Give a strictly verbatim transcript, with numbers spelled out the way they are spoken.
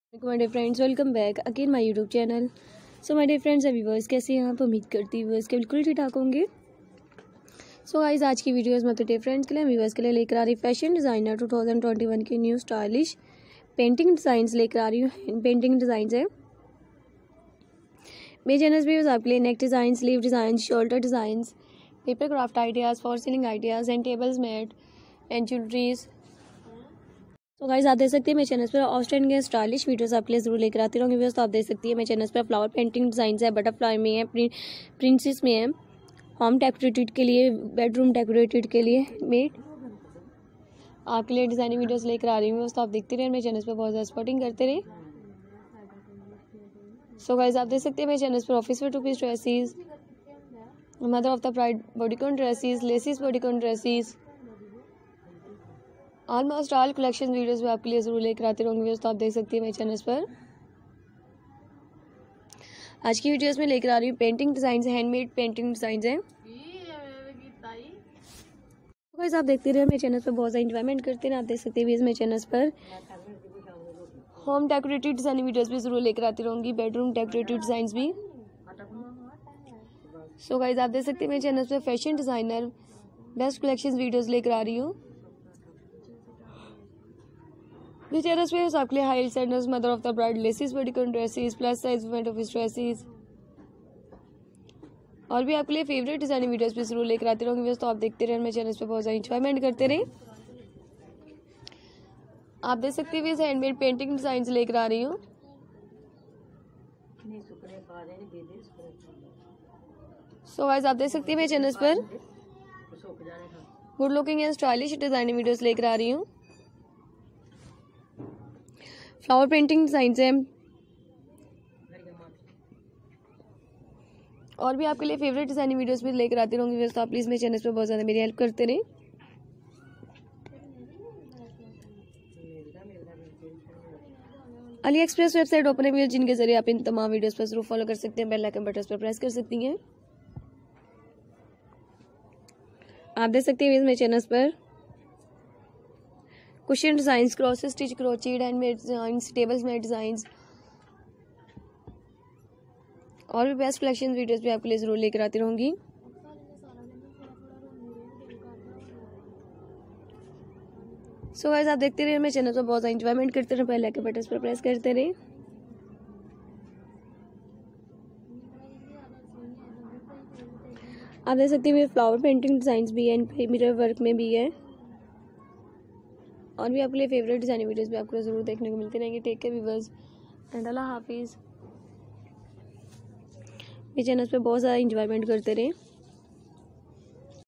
My dear friends, welcome back again my YouTube channel. So my dear friends, अभी viewers कैसे हैं आप? उम्मीद करती हूँ व्यूअर्स के बिल्कुल ठीक ठाक होंगे। सो गाइस, आज की वीडियोस में तो डियर फ्रेंड्स के लिए व्यूअर्स के लिए लेकर आ रही fashion designer two thousand twenty one की न्यू स्टाइलिश पेंटिंग डिज़ाइंस लेकर आ रही हूँ। पेंटिंग डिज़ाइंस है मेरे चैनल पे आपके लिए neck design, sleeve design, shoulder designs, paper craft ideas, for ceiling ideas and tables mat and jewelleries. तो गाइस, आप देख सकते हैं मेरे चैनल पर आउटस्टैंडिंग के स्टाइलिश वीडियोस आपके लिए जरूर लेकर आती रहूँगी। व्यूअर्स, तो आप देख सकती है मेरे चैनल पर फ्लावर पेंटिंग डिज़ाइन है, बटरफ्लाई में है, प्रिंसेस में है, होम डेकोरेटेड के लिए, बेडरूम डेकोरेटेड के लिए मेड आपके लिए डिज़ाइनिंग वीडियोस लेकर आ रही हूँ। तो आप देखते रहे मेरे चैनल पर बहुत ज़्यादा सपोर्टिंग करते रहे। सो गाइस, आप देख सकते हैं मेरे चैनल पर office wear two piece dresses, mother of the bride bodycon dresses, laces bodycon dresses, almost all collection videos भी आपके लिए जरूर लेकर आते रहूँगी। तो आप देख सकती हैं मेरे चैनल पर आज की वीडियोस में लेकर आ रही हूँ painting design, handmade painting design है। तो गाइस, आप देखते रहे मेरे चैनल पर बहुत ज़्यादा इंजॉयमेंट करते हैं। आप देख सकते हैं मेरे चैनल पर होम डेकोरेटेड डिज़ाइनिंग वीडियोस भी जरूर लेकर आती रहूँगी, बेडरूम डेकोरेटेड डिज़ाइंस भी। सो गाइस, आप देख सकते हैं मेरे चैनल पर fashion designer best collection videos लेकर आ रही हूँ। मेरे चैनल पे आपके लिए high sandals, mother of the bride, laces bodycon dresses, plus size women office dresses और भी आपके लिए फेवरेट डिजाइनिंग वीडियोस भी जरूर लेकर आते रहूँगी। तो आप देखते रहे मेरे चैनल पे बहुत ज़्यादा इंजॉयमेंट करते रहे। आप देख सकते हैं हैंडमेड पेंटिंग डिजाइन लेकर आ रही हूँ। सो गाइस, आप देख सकते हैं मेरे चैनल पर good looking and stylish designing videos लेकर आ रही हूँ। फ्लावर पेंटिंग डिजाइन है और भी आपके लिए फेवरेट डिजाइनिंग वीडियोस भी लेकर आती रहूँगी। तो आप प्लीज़ मेरे चैनल पे बहुत ज़्यादा मेरी हेल्प करते रहे। अली एक्सप्रेस वेबसाइट ओपन है जिनके जरिए आप इन तमाम वीडियोस पर जरूर फॉलो कर सकते हैं। बेल आइकन बटन पर प्रेस कर सकती हैं। आप देख सकते हैं मेरे चैनल पर cushion design, cross stitch, crocheted handmade designs, tables mat designs और भी बेस्ट कलेक्शन वीडियोस भी आपके लिए जरूर लेकर आती रहूंगी। सो गाइस, आप देखते रहिए मेरे चैनल पर बहुत ज़्यादा इंजॉयमेंट करते रहे। बेल आइकन बटन पर प्रेस करते रहे। आप देख सकते हैं मेरे फ्लावर पेंटिंग डिजाइंस भी है, मिरर वर्क में भी है और भी आपके लिए फेवरेट डिजाइनिंग वीडियोस भी आपको जरूर देखने को मिलते रहेंगे। टेक केयर व्यूअर्स एंड अल्लाह हाफिज़। मेरे चैनल पे बहुत ज़्यादा इंजॉयमेंट करते रहे।